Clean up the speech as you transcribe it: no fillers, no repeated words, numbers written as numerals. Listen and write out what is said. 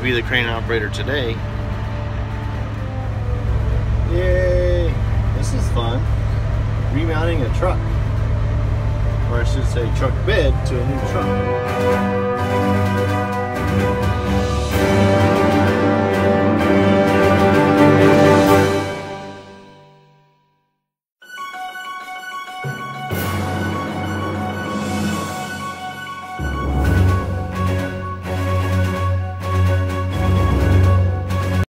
to be the crane operator today. Yay! This is fun. Remounting a truck. Or I should say truck bed to a new truck.